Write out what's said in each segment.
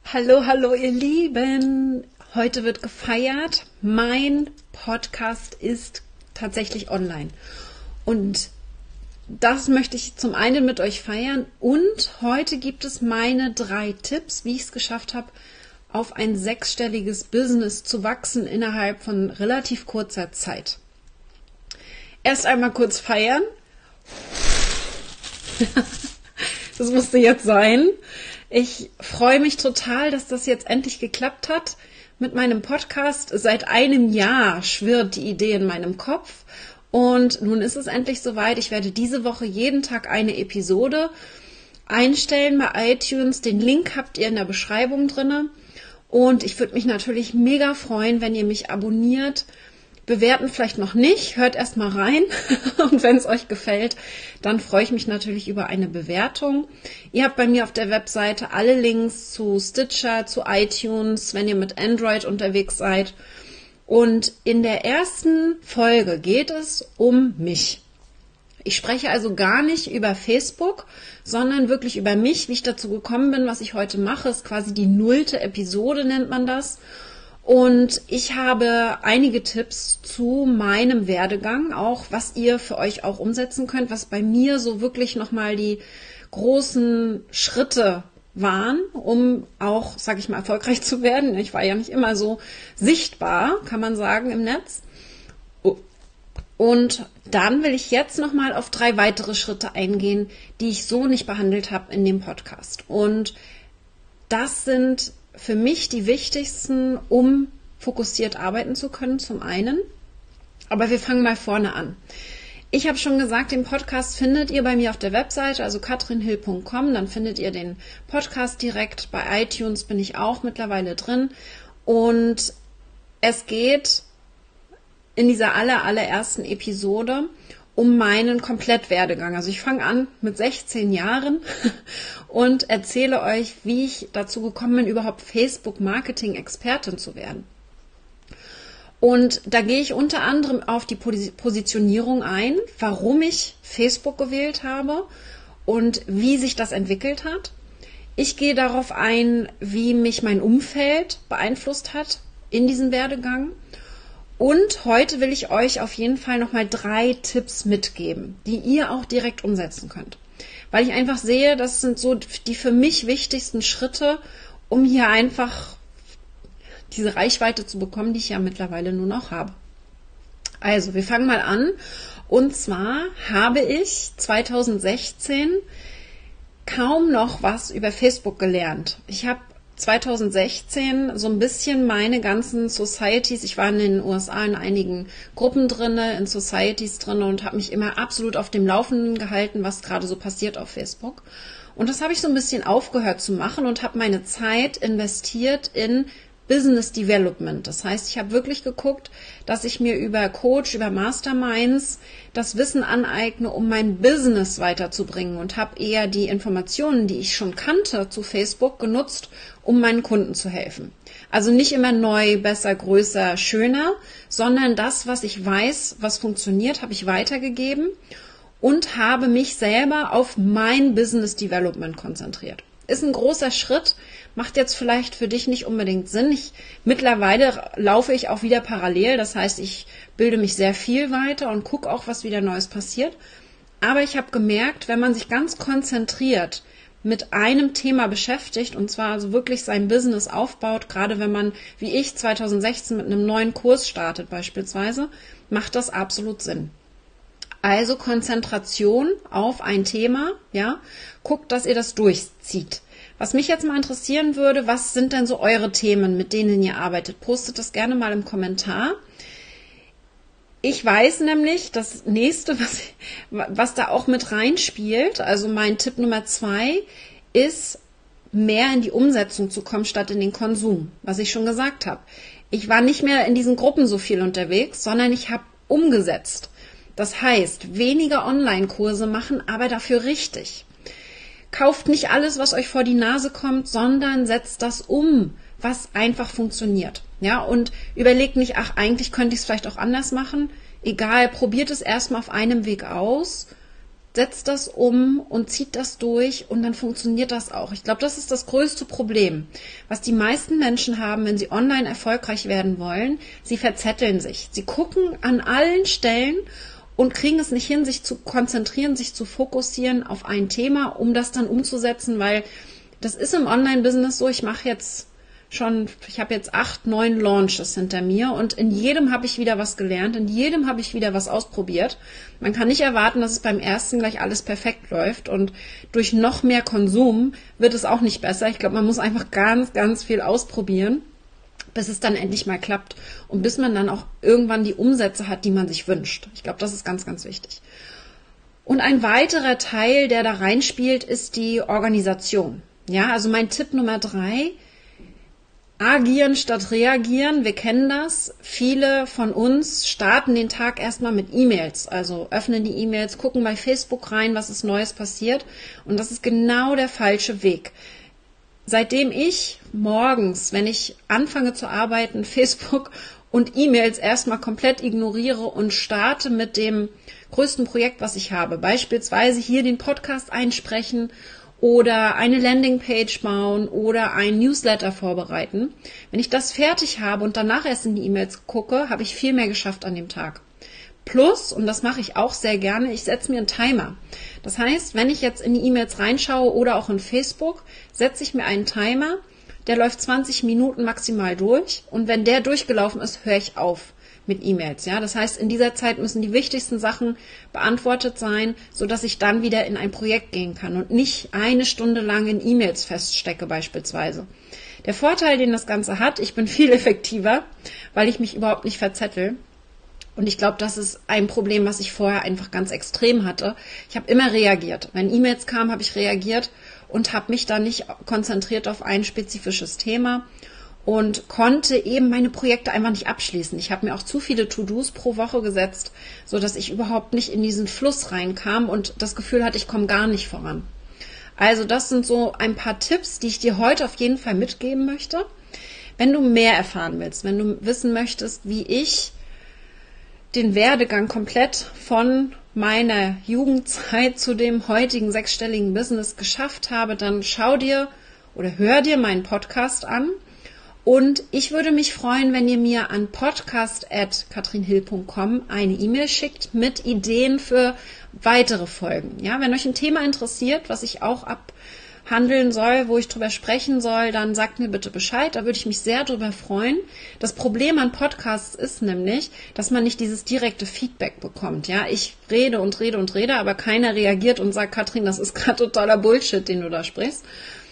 Hallo, hallo ihr Lieben. Heute wird gefeiert. Mein Podcast ist tatsächlich online. Und das möchte ich zum einen mit euch feiern. Und heute gibt es meine 3 Tipps, wie ich es geschafft habe, auf ein 6-stelliges Business zu wachsen innerhalb von relativ kurzer Zeit. Erst einmal kurz feiern. Das musste jetzt sein. Ich freue mich total, dass das jetzt endlich geklappt hat mit meinem Podcast. Seit einem Jahr schwirrt die Idee in meinem Kopf und nun ist es endlich soweit. Ich werde diese Woche jeden Tag eine Episode einstellen bei iTunes. Den Link habt ihr in der Beschreibung drin und ich würde mich natürlich mega freuen, wenn ihr mich abonniert. Bewerten vielleicht noch nicht, hört erst mal rein und wenn es euch gefällt, dann freue ich mich natürlich über eine Bewertung. Ihr habt bei mir auf der Webseite alle Links zu Stitcher, zu iTunes, wenn ihr mit Android unterwegs seid. Und in der ersten Folge geht es um mich. Ich spreche also gar nicht über Facebook, sondern wirklich über mich, wie ich dazu gekommen bin, was ich heute mache. Ist quasi die 0. Episode, nennt man das. Und ich habe einige Tipps zu meinem Werdegang, auch was ihr für euch auch umsetzen könnt, was bei mir so wirklich nochmal die großen Schritte waren, um auch, sage ich mal, erfolgreich zu werden. Ich war ja nicht immer so sichtbar, kann man sagen, im Netz. Und dann will ich jetzt nochmal auf 3 weitere Schritte eingehen, die ich so nicht behandelt habe in dem Podcast. Und das sind für mich die wichtigsten, um fokussiert arbeiten zu können, zum einen. Aber wir fangen mal vorne an. Ich habe schon gesagt, den Podcast findet ihr bei mir auf der Webseite, also katrinhill.com. Dann findet ihr den Podcast direkt. Bei iTunes bin ich auch mittlerweile drin. Und es geht in dieser allerersten Episode um meinen Komplettwerdegang. Also ich fange an mit 16 Jahren und erzähle euch, wie ich dazu gekommen bin, überhaupt Facebook-Marketing-Expertin zu werden. Und da gehe ich unter anderem auf die Positionierung ein, warum ich Facebook gewählt habe und wie sich das entwickelt hat. Ich gehe darauf ein, wie mich mein Umfeld beeinflusst hat in diesem Werdegang. Und heute will ich euch auf jeden Fall nochmal 3 Tipps mitgeben, die ihr auch direkt umsetzen könnt. Weil ich einfach sehe, das sind so die für mich wichtigsten Schritte, um hier einfach diese Reichweite zu bekommen, die ich ja mittlerweile nur noch habe. Also, wir fangen mal an. Und zwar habe ich 2016 kaum noch was über Facebook gelernt. Ich habe 2016 so ein bisschen meine ganzen Societies, ich war in den USA in einigen Gruppen drinne, in Societies drinne und habe mich immer absolut auf dem Laufenden gehalten, was gerade so passiert auf Facebook. Und das habe ich so ein bisschen aufgehört zu machen und habe meine Zeit investiert in Business Development. Das heißt, ich habe wirklich geguckt, dass ich mir über Coach, über Masterminds das Wissen aneigne, um mein Business weiterzubringen und habe eher die Informationen, die ich schon kannte zu Facebook, genutzt, um meinen Kunden zu helfen. Also nicht immer neu, besser, größer, schöner, sondern das, was ich weiß, was funktioniert, habe ich weitergegeben und habe mich selber auf mein Business Development konzentriert. Ist ein großer Schritt, macht jetzt vielleicht für dich nicht unbedingt Sinn. Mittlerweile laufe ich auch wieder parallel, das heißt, ich bilde mich sehr viel weiter und gucke auch, was wieder Neues passiert. Aber ich habe gemerkt, wenn man sich ganz konzentriert mit einem Thema beschäftigt und zwar also wirklich sein Business aufbaut, gerade wenn man, wie ich, 2016 mit einem neuen Kurs startet beispielsweise, macht das absolut Sinn. Also Konzentration auf ein Thema, ja, guckt, dass ihr das durchzieht. Was mich jetzt mal interessieren würde, was sind denn so eure Themen, mit denen ihr arbeitet? Postet das gerne mal im Kommentar. Ich weiß nämlich, das nächste, was da auch mit reinspielt, also mein Tipp Nummer 2, ist, mehr in die Umsetzung zu kommen, statt in den Konsum, was ich schon gesagt habe. Ich war nicht mehr in diesen Gruppen so viel unterwegs, sondern ich habe umgesetzt. Das heißt, weniger Online-Kurse machen, aber dafür richtig. Kauft nicht alles, was euch vor die Nase kommt, sondern setzt das um, was einfach funktioniert. Ja, und überlegt nicht, ach, eigentlich könnte ich es vielleicht auch anders machen. Egal, probiert es erstmal auf einem Weg aus setzt das um und zieht das durch und dann funktioniert das auch. Ich glaube, das ist das größte Problem, was die meisten Menschen haben, wenn sie online erfolgreich werden wollen. Sie verzetteln sich. Sie gucken an allen Stellen und kriegen es nicht hin, sich zu konzentrieren, sich zu fokussieren auf ein Thema, um das dann umzusetzen, weil das ist im Online-Business so. Ich habe jetzt 8, 9 Launches hinter mir und in jedem habe ich wieder was gelernt, in jedem habe ich wieder was ausprobiert. Man kann nicht erwarten, dass es beim ersten gleich alles perfekt läuft und durch noch mehr Konsum wird es auch nicht besser. Ich glaube, man muss einfach ganz, ganz viel ausprobieren, bis es dann endlich mal klappt und bis man dann auch irgendwann die Umsätze hat, die man sich wünscht. Ich glaube, das ist ganz, ganz wichtig. Und ein weiterer Teil, der da reinspielt, ist die Organisation. Ja, also mein Tipp Nummer 3: Agieren statt reagieren, wir kennen das. Viele von uns starten den Tag erstmal mit E-Mails, also öffnen die E-Mails, gucken bei Facebook rein, was ist Neues passiert. Und das ist genau der falsche Weg. Seitdem ich morgens, wenn ich anfange zu arbeiten, Facebook und E-Mails erstmal komplett ignoriere und starte mit dem größten Projekt, was ich habe, beispielsweise hier den Podcast einsprechen oder eine Landingpage bauen oder ein Newsletter vorbereiten. Wenn ich das fertig habe und danach erst in die E-Mails gucke, habe ich viel mehr geschafft an dem Tag. Plus, und das mache ich auch sehr gerne, ich setze mir einen Timer. Das heißt, wenn ich jetzt in die E-Mails reinschaue oder auch in Facebook, setze ich mir einen Timer, der läuft 20 Minuten maximal durch und wenn der durchgelaufen ist, höre ich auf mit E-Mails. Ja? Das heißt, in dieser Zeit müssen die wichtigsten Sachen beantwortet sein, sodass ich dann wieder in ein Projekt gehen kann und nicht eine Stunde lang in E-Mails feststecke beispielsweise. Der Vorteil, den das Ganze hat, ich bin viel effektiver, weil ich mich überhaupt nicht verzettel. Und ich glaube, das ist ein Problem, was ich vorher einfach ganz extrem hatte. Ich habe immer reagiert. Wenn E-Mails kamen, habe ich reagiert und habe mich dann nicht konzentriert auf ein spezifisches Thema und konnte eben meine Projekte einfach nicht abschließen. Ich habe mir auch zu viele To-Dos pro Woche gesetzt, sodass ich überhaupt nicht in diesen Fluss reinkam und das Gefühl hatte, ich komme gar nicht voran. Also das sind so ein paar Tipps, die ich dir heute auf jeden Fall mitgeben möchte. Wenn du mehr erfahren willst, wenn du wissen möchtest, wie ich den Werdegang komplett von meiner Jugendzeit zu dem heutigen 6-stelligen Business geschafft habe, dann schau dir oder hör dir meinen Podcast an. Und ich würde mich freuen, wenn ihr mir an podcast@katrinhill.com eine E-Mail schickt mit Ideen für weitere Folgen. Ja, wenn euch ein Thema interessiert, was ich auch abhandeln soll, wo ich drüber sprechen soll, dann sagt mir bitte Bescheid. Da würde ich mich sehr drüber freuen. Das Problem an Podcasts ist nämlich, dass man nicht dieses direkte Feedback bekommt. Ja, ich rede und rede und rede, aber keiner reagiert und sagt, Katrin, das ist gerade totaler Bullshit, den du da sprichst.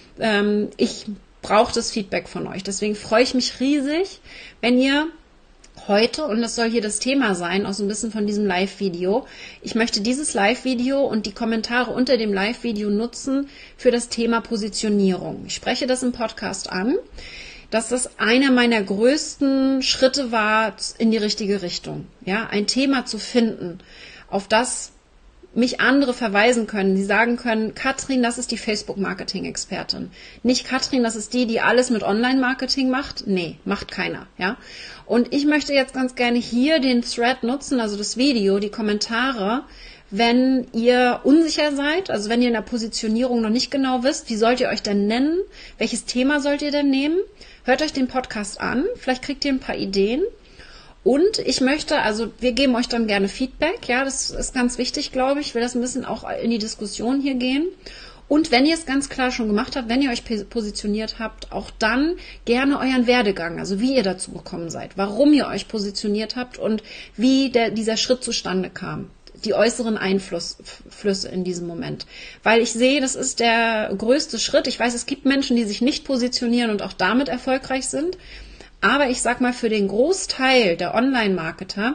Ich brauche das Feedback von euch. Deswegen freue ich mich riesig, wenn ihr heute, und das soll hier das Thema sein, auch so ein bisschen von diesem Live-Video, ich möchte dieses Live-Video und die Kommentare unter dem Live-Video nutzen für das Thema Positionierung. Ich spreche das im Podcast an, dass das einer meiner größten Schritte war in die richtige Richtung. Ja, ein Thema zu finden, auf das mich andere verweisen können, die sagen können, Katrin, das ist die Facebook-Marketing-Expertin. Nicht Katrin, das ist die alles mit Online-Marketing macht. Nee, macht keiner. Ja. Und ich möchte jetzt ganz gerne hier den Thread nutzen, also das Video, die Kommentare, wenn ihr unsicher seid, also wenn ihr in der Positionierung noch nicht genau wisst, wie sollt ihr euch denn nennen, welches Thema sollt ihr denn nehmen, hört euch den Podcast an, vielleicht kriegt ihr ein paar Ideen. Und ich möchte, also wir geben euch dann gerne Feedback, ja, das ist ganz wichtig, glaube ich, will das ein bisschen auch in die Diskussion hier gehen. Und wenn ihr es ganz klar schon gemacht habt, wenn ihr euch positioniert habt, auch dann gerne euren Werdegang, also wie ihr dazu gekommen seid, warum ihr euch positioniert habt und wie dieser Schritt zustande kam. Die äußeren Einflüsse in diesem Moment. Weil ich sehe, das ist der größte Schritt. Ich weiß, es gibt Menschen, die sich nicht positionieren und auch damit erfolgreich sind. Aber ich sag mal, für den Großteil der Online-Marketer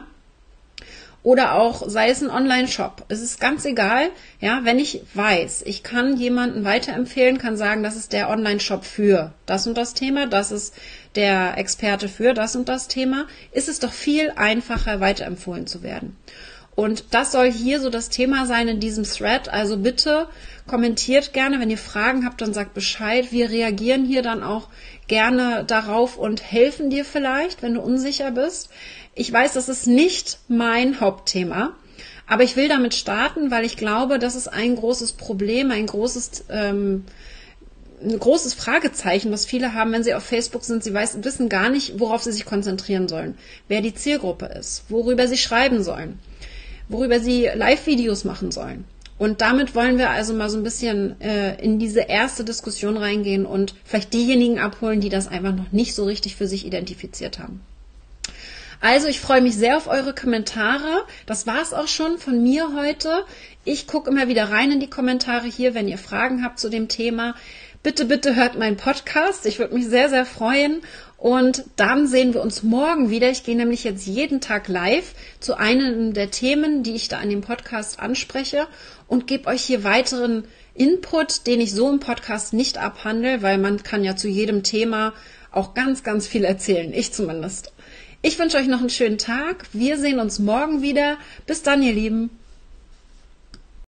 oder auch, sei es ein Online-Shop, es ist ganz egal, ja, wenn ich weiß, ich kann jemanden weiterempfehlen, kann sagen, das ist der Online-Shop für das und das Thema, das ist der Experte für das und das Thema, ist es doch viel einfacher, weiterempfohlen zu werden. Und das soll hier so das Thema sein in diesem Thread. Also bitte kommentiert gerne, wenn ihr Fragen habt, dann sagt Bescheid. Wir reagieren hier dann auch gerne darauf und helfen dir vielleicht, wenn du unsicher bist. Ich weiß, das ist nicht mein Hauptthema, Aber ich will damit starten, weil ich glaube, das ist ein großes Problem, ein großes Fragezeichen, was viele haben, wenn sie auf Facebook sind. Sie wissen gar nicht, worauf sie sich konzentrieren sollen, wer die Zielgruppe ist, worüber sie schreiben sollen, worüber sie Live-Videos machen sollen. Und damit wollen wir also mal so ein bisschen in diese erste Diskussion reingehen und vielleicht diejenigen abholen, die das einfach noch nicht so richtig für sich identifiziert haben. Also ich freue mich sehr auf eure Kommentare. Das war's auch schon von mir heute. Ich gucke immer wieder rein in die Kommentare hier, wenn ihr Fragen habt zu dem Thema. Bitte, bitte hört meinen Podcast. Ich würde mich sehr, sehr freuen. Und dann sehen wir uns morgen wieder. Ich gehe nämlich jetzt jeden Tag live zu einem der Themen, die ich da in dem Podcast anspreche und gebe euch hier weiteren Input, den ich so im Podcast nicht abhandle, weil man kann ja zu jedem Thema auch ganz, ganz viel erzählen. Ich zumindest. Ich wünsche euch noch einen schönen Tag. Wir sehen uns morgen wieder. Bis dann, ihr Lieben.